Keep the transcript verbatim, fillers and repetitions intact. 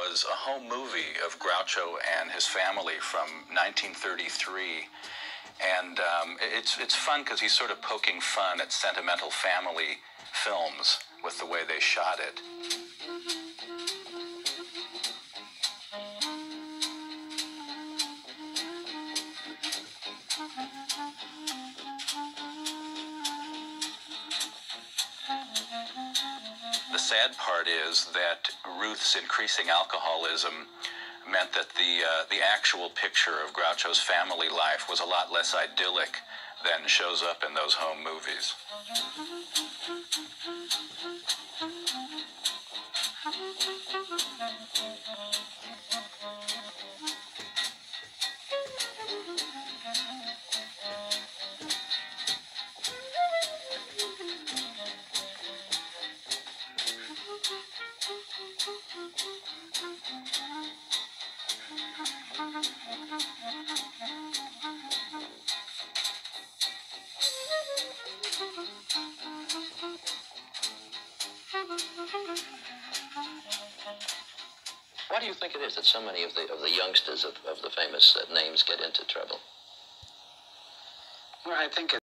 was a home movie of Groucho and his family from nineteen thirty-three. And um, it's, it's fun because he's sort of poking fun at sentimental family films with the way they shot it. The sad part is that Ruth's increasing alcoholism meant that the, uh, the actual picture of Groucho's family life was a lot less idyllic than shows up in those home movies. Why do you think it is that so many of the of the youngsters of, of the famous uh, names get into trouble? Well, I think